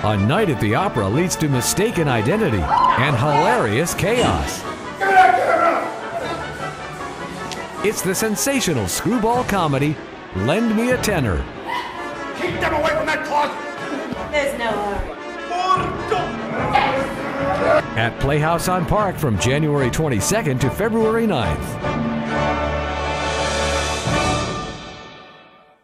A night at the opera leads to mistaken identity and hilarious chaos. It's the sensational screwball comedy, Lend Me a Tenor. Keep them away from that closet! There's no hurry. At Playhouse on Park from January 22nd to February 9th.